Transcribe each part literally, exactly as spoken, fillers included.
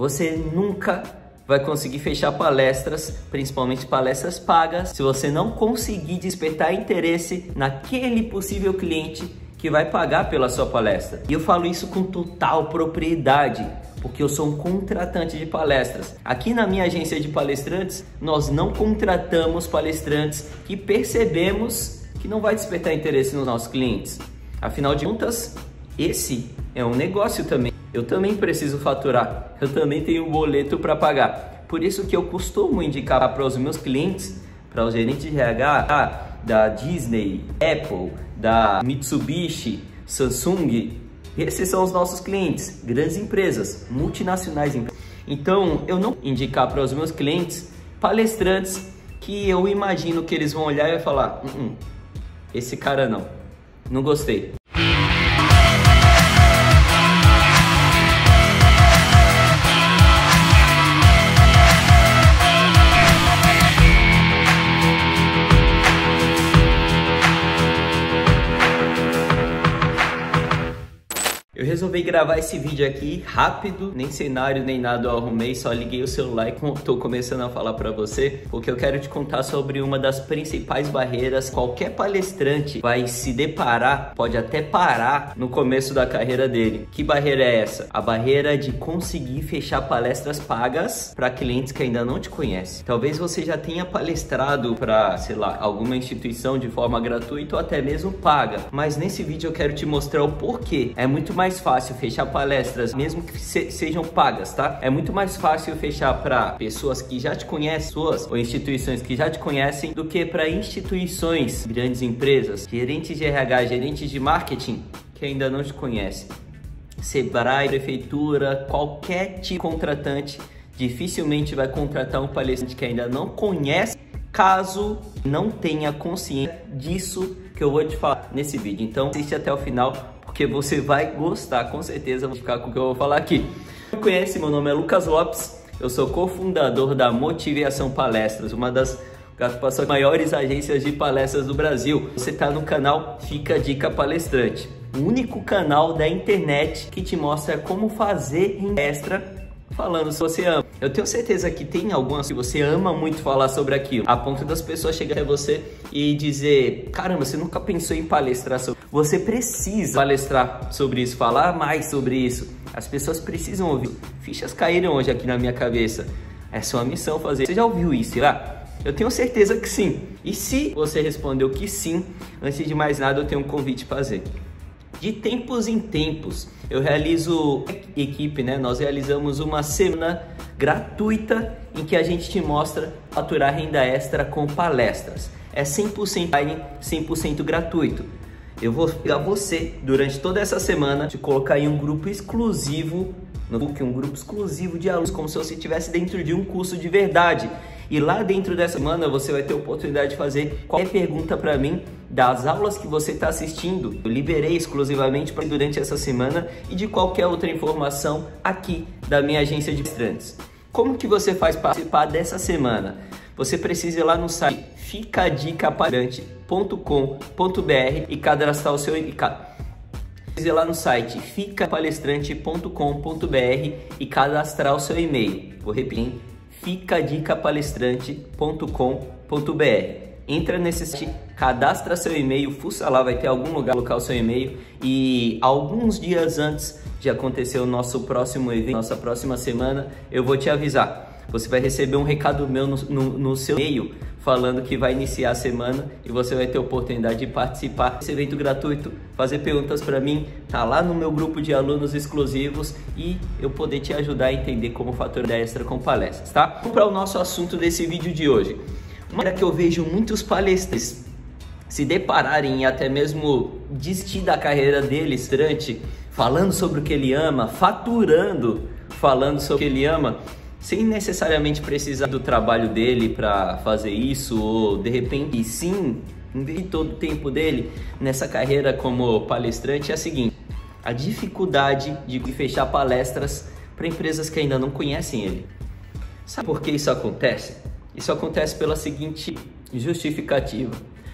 Você nunca vai conseguir fechar palestras, principalmente palestras pagas, se você não conseguir despertar interesse naquele possível cliente que vai pagar pela sua palestra. E eu falo isso com total propriedade, porque eu sou um contratante de palestras. Aqui na minha agência de palestrantes, nós não contratamos palestrantes que percebemos que não vai despertar interesse nos nossos clientes. Afinal de contas, esse é um negócio também. Eu também preciso faturar, eu também tenho um boleto para pagar. Por isso que eu costumo indicar para os meus clientes, para os gerentes de R H da Disney, Apple, da Mitsubishi, Samsung, esses são os nossos clientes, grandes empresas, multinacionais. Então eu não indicar para os meus clientes palestrantes que eu imagino que eles vão olhar e vai falar, hum, esse cara não, não gostei. Eu resolvi gravar esse vídeo aqui rápido, nem cenário nem nada eu arrumei, só liguei o celular e tô começando a falar para você, porque eu quero te contar sobre uma das principais barreiras que qualquer palestrante vai se deparar, pode até parar no começo da carreira dele. Que barreira é essa? A barreira de conseguir fechar palestras pagas para clientes que ainda não te conhecem. Talvez você já tenha palestrado para, sei lá, alguma instituição de forma gratuita ou até mesmo paga, mas nesse vídeo eu quero te mostrar o porquê. É muito mais fácil fechar palestras, mesmo que se, sejam pagas, tá? É muito mais fácil fechar para pessoas que já te conhecem, pessoas ou instituições que já te conhecem, do que para instituições, grandes empresas, gerentes de R H, gerentes de marketing que ainda não te conhecem. Sebrae, prefeitura, qualquer tipo de contratante dificilmente vai contratar um palestrante que ainda não conhece, caso não tenha consciência disso que eu vou te falar nesse vídeo. Então assiste até o final, porque você vai gostar, com certeza, vou ficar com o que eu vou falar aqui. Quem me conhece, meu nome é Lucas Lopes, eu sou cofundador da Motivação Palestras, uma das maiores agências de palestras do Brasil. Você está no canal Fica a Dica Palestrante, o único canal da internet que te mostra como fazer palestra falando se você ama. Eu tenho certeza que tem algumas que você ama muito falar sobre aquilo, a ponto das pessoas chegarem a você e dizer, caramba, você nunca pensou em palestrar sobre... Você precisa palestrar sobre isso, falar mais sobre isso. As pessoas precisam ouvir. Fichas caíram hoje aqui na minha cabeça. É sua missão fazer. Você já ouviu isso, será? Eu tenho certeza que sim. E se você respondeu que sim, antes de mais nada eu tenho um convite para fazer. De tempos em tempos, eu realizo equipe, né? Nós realizamos uma semana gratuita em que a gente te mostra faturar renda extra com palestras. É cem por cento online, cem por cento gratuito. Eu vou pegar você durante toda essa semana, te colocar em um grupo exclusivo, no book, um grupo exclusivo de alunos, como se você estivesse dentro de um curso de verdade. E lá dentro dessa semana você vai ter a oportunidade de fazer qualquer pergunta para mim das aulas que você está assistindo. Eu liberei exclusivamente para durante essa semana e de qualquer outra informação aqui da minha agência de palestrantes. Como que você faz para participar dessa semana? Você precisa ir lá no site fica dica palestrante ponto com ponto br e cadastrar o seu e-mail. Precisa ir lá no site fica palestrante ponto com ponto br e cadastrar o seu e-mail. Vou repetir, fica dica palestrante ponto com ponto br. Entra nesse site, cadastra seu e-mail, fuça lá, vai ter algum lugar colocar o seu e-mail e alguns dias antes de acontecer o nosso próximo evento, nossa próxima semana, eu vou te avisar. Você vai receber um recado meu no, no, no seu e-mail falando que vai iniciar a semana e você vai ter a oportunidade de participar desse evento gratuito, fazer perguntas para mim, tá lá no meu grupo de alunos exclusivos e eu poder te ajudar a entender como faturar extra com palestras, tá? Vamos para o nosso assunto desse vídeo de hoje. Uma coisa que eu vejo muitos palestrantes se depararem e até mesmo desistir da carreira deles durante falando sobre o que ele ama, faturando falando sobre o que ele ama, sem necessariamente precisar do trabalho dele para fazer isso, ou de repente sim, investir todo o tempo dele nessa carreira como palestrante, é a seguinte: a dificuldade de fechar palestras para empresas que ainda não conhecem ele. Sabe por que isso acontece? Isso acontece pela seguinte justificativa: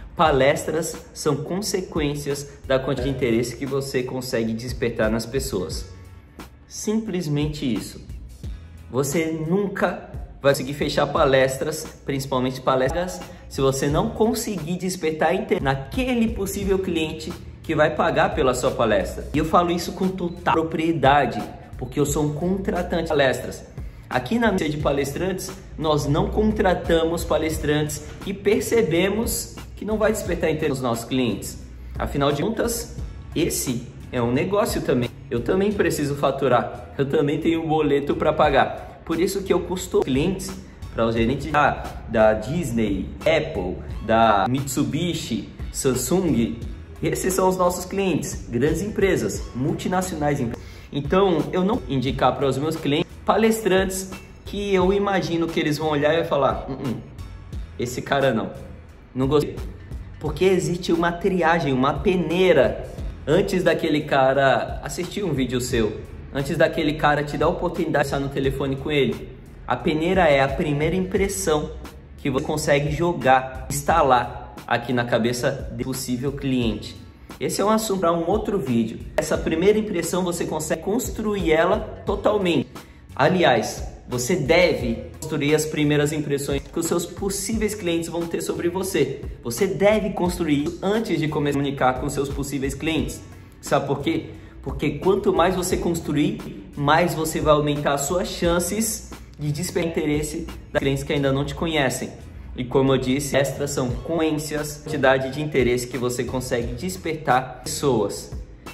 palestras são consequências da quantidade de interesse que você consegue despertar nas pessoas. Simplesmente isso. Você nunca vai conseguir fechar palestras, principalmente palestras, se você não conseguir despertar interesse naquele possível cliente que vai pagar pela sua palestra. E eu falo isso com total propriedade, porque eu sou um contratante de palestras. Aqui na mesa de palestrantes, nós não contratamos palestrantes e percebemos que não vai despertar interesse nos nossos clientes. Afinal de contas, esse é um negócio também. Eu também preciso faturar, eu também tenho um boleto para pagar. Por isso que eu custo clientes para os gerentes da, da Disney, Apple, da Mitsubishi, Samsung. Esses são os nossos clientes, grandes empresas, multinacionais. Então, eu não vou indicar para os meus clientes palestrantes que eu imagino que eles vão olhar e falar, hum, hum, esse cara não, não gostei. Porque existe uma triagem, uma peneira antes daquele cara assistir um vídeo seu. Antes daquele cara te dar a oportunidade de estar no telefone com ele. A peneira é a primeira impressão que você consegue jogar, instalar aqui na cabeça do possível cliente. Esse é um assunto para um outro vídeo. Essa primeira impressão você consegue construir ela totalmente. Aliás, você deve construir as primeiras impressões que os seus possíveis clientes vão ter sobre você. Você deve construir isso antes de começar a comunicar com seus possíveis clientes. Sabe por quê? Porque quanto mais você construir, mais você vai aumentar as suas chances de despertar interesse das clientes que ainda não te conhecem. E como eu disse, estas são consequências, quantidade de interesse que você consegue despertar pessoas.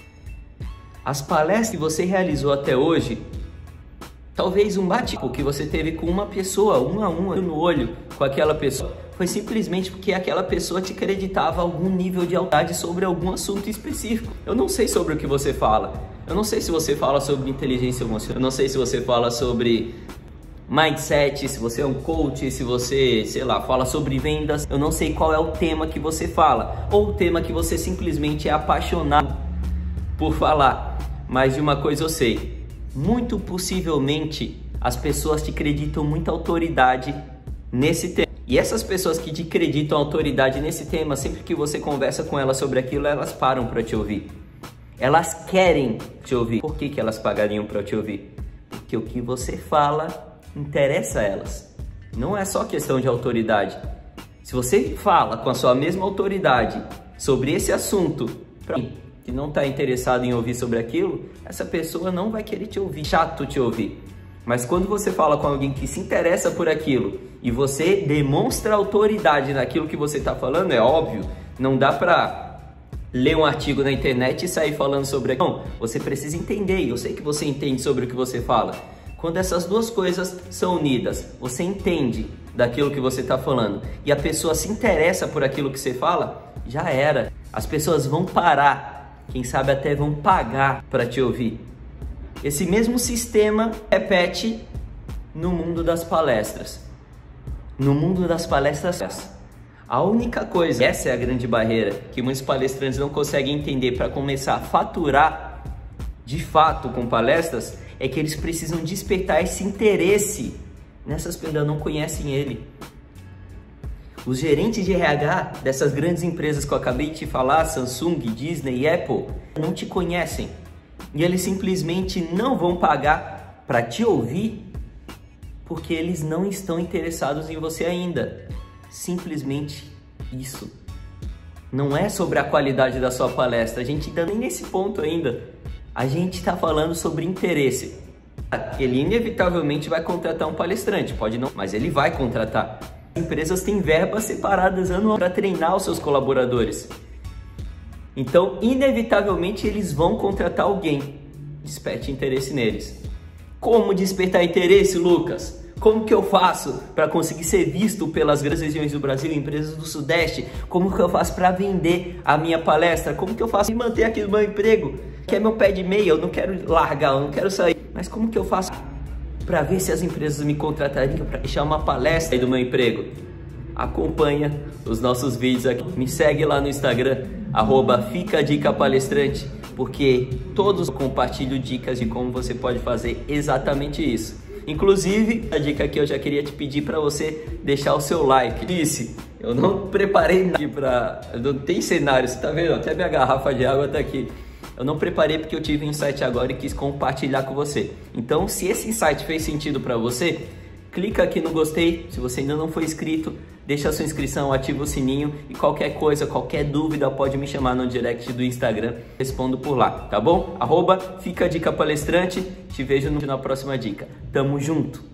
As palestras que você realizou até hoje, talvez um bate-papo que você teve com uma pessoa, um a um, olho no olho com aquela pessoa, foi simplesmente porque aquela pessoa te acreditava algum nível de autoridade sobre algum assunto específico. Eu não sei sobre o que você fala. Eu não sei se você fala sobre inteligência emocional. Eu não sei se você fala sobre mindset, se você é um coach, se você, sei lá, fala sobre vendas. Eu não sei qual é o tema que você fala. Ou o tema que você simplesmente é apaixonado por falar. Mas de uma coisa eu sei. Muito possivelmente as pessoas te acreditam muita autoridade nesse tema. E essas pessoas que te acreditam autoridade nesse tema, sempre que você conversa com elas sobre aquilo, elas param para te ouvir. Elas querem te ouvir. Por que que elas pagariam para te ouvir? Porque o que você fala interessa a elas. Não é só questão de autoridade. Se você fala com a sua mesma autoridade sobre esse assunto, para mim, que não está interessado em ouvir sobre aquilo, essa pessoa não vai querer te ouvir. Chato te ouvir. Mas quando você fala com alguém que se interessa por aquilo e você demonstra autoridade naquilo que você está falando, é óbvio, não dá para ler um artigo na internet e sair falando sobre aquilo. Não, você precisa entender, eu sei que você entende sobre o que você fala. Quando essas duas coisas são unidas, você entende daquilo que você está falando e a pessoa se interessa por aquilo que você fala, já era. As pessoas vão parar, quem sabe até vão pagar para te ouvir. Esse mesmo sistema repete no mundo das palestras. No mundo das palestras, a única coisa, essa é a grande barreira, que muitos palestrantes não conseguem entender para começar a faturar de fato com palestras, é que eles precisam despertar esse interesse nessas pessoas que ainda não conhecem ele. Os gerentes de R H dessas grandes empresas que eu acabei de te falar, Samsung, Disney e Apple, não te conhecem. E eles simplesmente não vão pagar para te ouvir porque eles não estão interessados em você ainda. Simplesmente isso. Não é sobre a qualidade da sua palestra. A gente ainda nem nesse ponto ainda. A gente está falando sobre interesse. Ele inevitavelmente vai contratar um palestrante. Pode não, mas ele vai contratar. As empresas têm verbas separadas anualmente para treinar os seus colaboradores. Então, inevitavelmente, eles vão contratar alguém. Desperte interesse neles. Como despertar interesse, Lucas? Como que eu faço para conseguir ser visto pelas grandes regiões do Brasil, empresas do Sudeste? Como que eu faço para vender a minha palestra? Como que eu faço para manter aqui no meu emprego? Que é meu pé de meia, eu não quero largar, eu não quero sair. Mas como que eu faço para ver se as empresas me contratariam para deixar uma palestra aí do meu emprego? Acompanha os nossos vídeos aqui. Me segue lá no Instagram, arroba Fica a Dica Palestrante, porque todos compartilham dicas de como você pode fazer exatamente isso. Inclusive, a dica aqui eu já queria te pedir para você deixar o seu like. Disse, eu não preparei nada aqui para... Não tem cenário, você tá vendo? Até minha garrafa de água tá aqui. Eu não preparei porque eu tive um insight agora e quis compartilhar com você. Então, se esse insight fez sentido para você, clica aqui no gostei. Se você ainda não foi inscrito, deixa a sua inscrição, ativa o sininho e qualquer coisa, qualquer dúvida pode me chamar no direct do Instagram, respondo por lá, tá bom? Arroba Fica a Dica Palestrante, te vejo na próxima dica. Tamo junto!